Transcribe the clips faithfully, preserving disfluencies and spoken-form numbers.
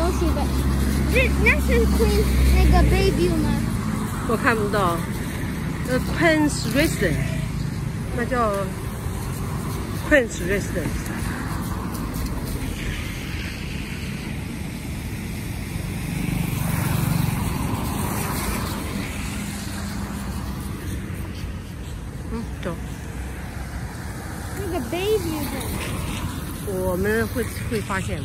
西的。这那是 Queen 那个 Bayview 吗？ 我看不到。呃 ，Prince Residence， 那叫 Prince Residence。嗯，走。 那个 Bayview 的。 我们会会发现的。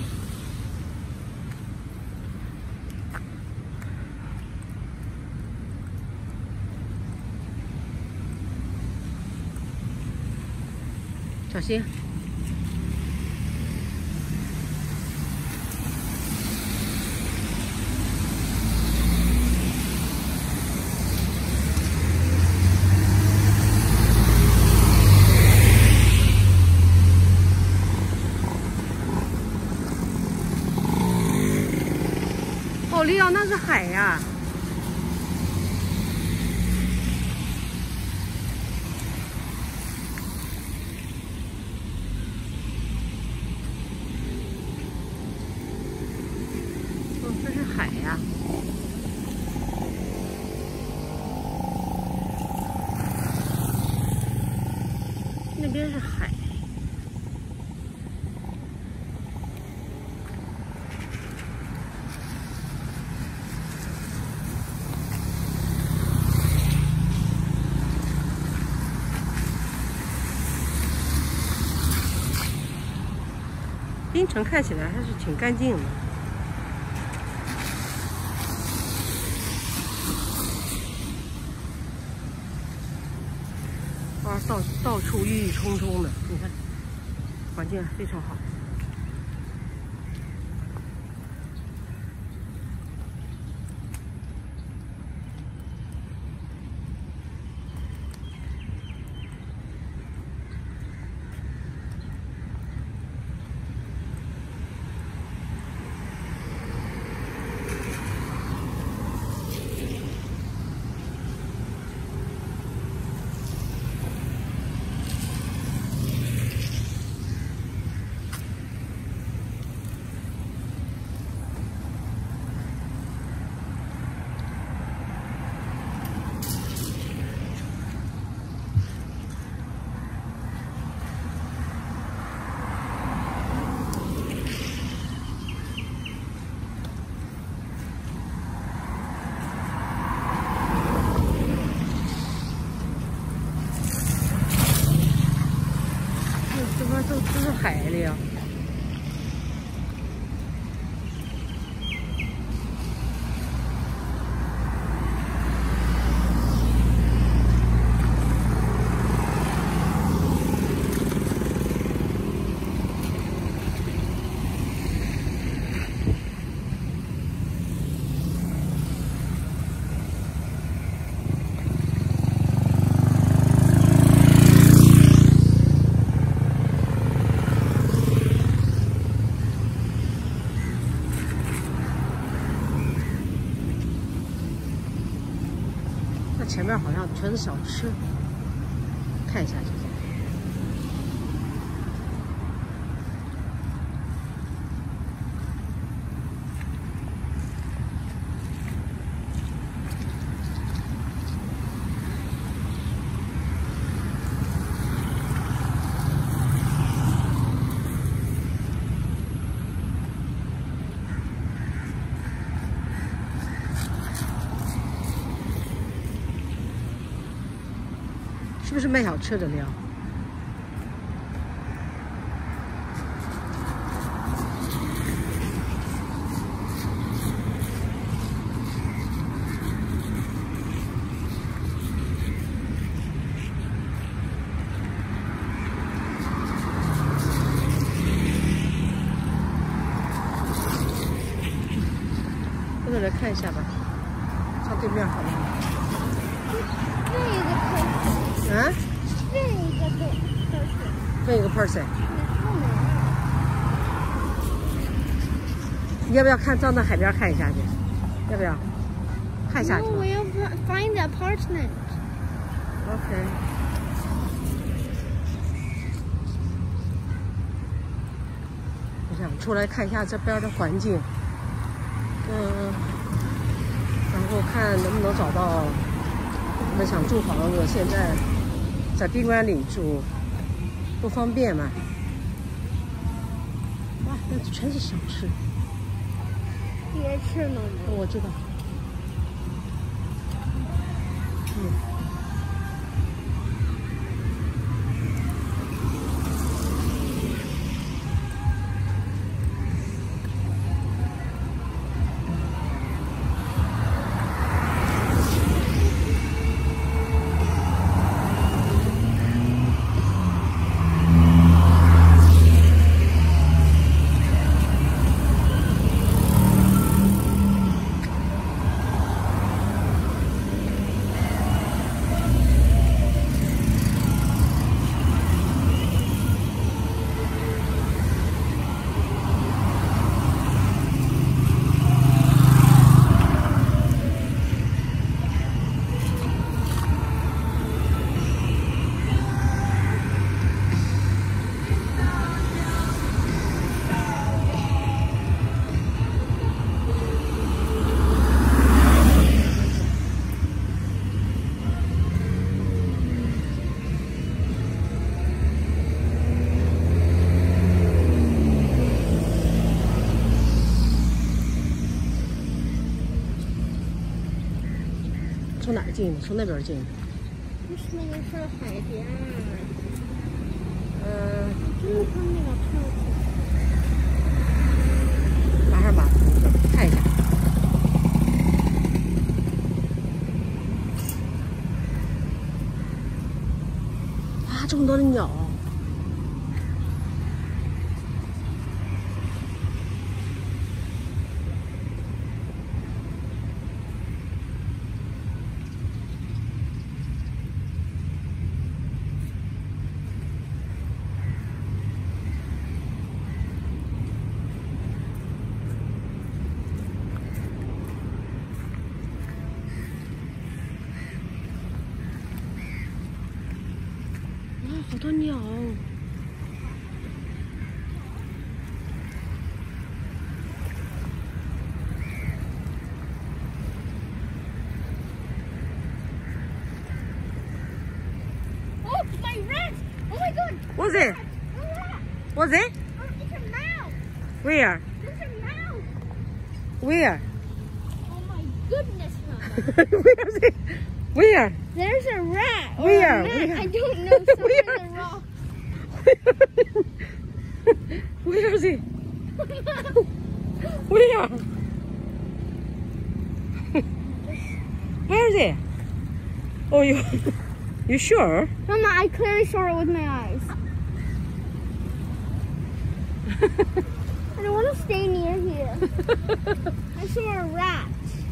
小心！哦，利奥，那是海呀！哦，这是海呀！那边是海。槟城看起来还是挺干净的。啊，到到处郁郁葱葱的，你看，环境非常好。这边都都是海里啊。那前面好像全是小吃，看一下去。是不是卖小吃的料？我再来看一下吧，看对面好了。 另一个 person。 啊？ 另一个 person。 另一个 person。你要不要看到那海边看一下去？要不要？看一下去。 No, 我要 find the apartment. OK。我想出来看一下这边的环境。 嗯，然后看能不能找到我们想住房子，现在在宾馆里住不方便嘛。哇，那全是小吃。 别吃了吗？ 我知道。嗯。从哪儿进的？从那边进的。 就是那个是海边。 嗯。 就是他那个票子。 马上把看一下。啊，这么多的鸟。好多鸟。 Oh, my rat! Oh my god! What's it? What's it? Oh, it's a mouse! Where? There's a mouse! Where? Oh my goodness, Mama. Where is it? Where? There's a rat. Or Where? A rat. Where? I don't know. Somewhere Where? in the rock. Where is it? Where? Where is it? Oh, you, you sure? Mama, I clearly saw it with my eyes. I don't want to stay near here. I saw a rat.